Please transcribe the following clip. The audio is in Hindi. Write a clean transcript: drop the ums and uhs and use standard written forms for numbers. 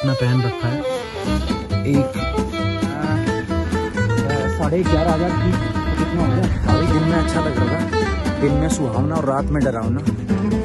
अपना पहन रखा है। एक 11,500 की कितना हो गया। अभी दिन में अच्छा लग रहा था, दिन में सुहावना और रात में डरावना।